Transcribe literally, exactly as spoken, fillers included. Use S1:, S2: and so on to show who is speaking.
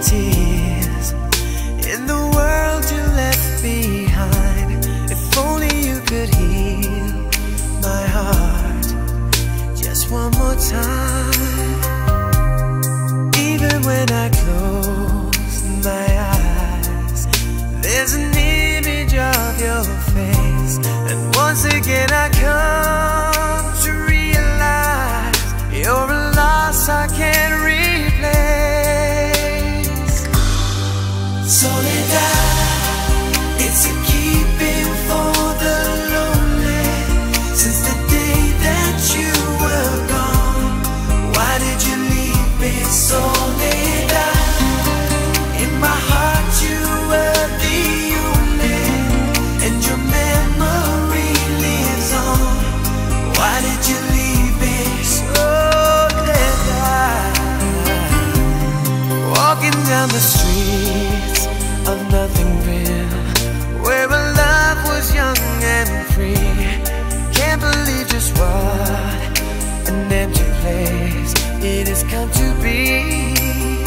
S1: tears in the world you left behind. If only you could heal my heart just one more time. Even when I close my eyes, there's an image of your face, and once again I come to realize you're a loss I can't replace. Soledad, it's a keeping for the lonely. Since the day that you were gone, why did you leave me? Soledad, in my heart you were the only, and your memory lives on. Why did you leave me? Soledad, walking down the streets of Nothingville, where our love was young and free. Can't believe just what an empty place it has come to be.